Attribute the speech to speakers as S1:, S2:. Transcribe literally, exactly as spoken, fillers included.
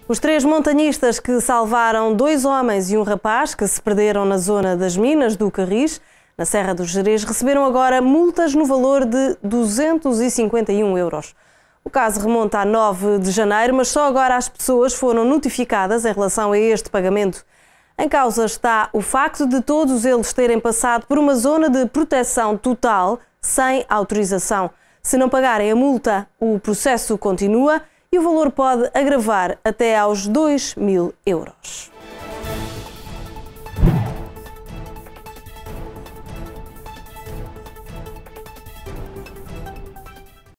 S1: Os três montanhistas que salvaram dois homens e um rapaz que se perderam na zona das minas do Carris, na Serra do Gerês, receberam agora multas no valor de duzentos e cinquenta e um euros. O caso remonta a nove de janeiro, mas só agora as pessoas foram notificadas em relação a este pagamento. Em causa está o facto de todos eles terem passado por uma zona de proteção total sem autorização. Se não pagarem a multa, o processo continua e o valor pode agravar até aos dois mil euros.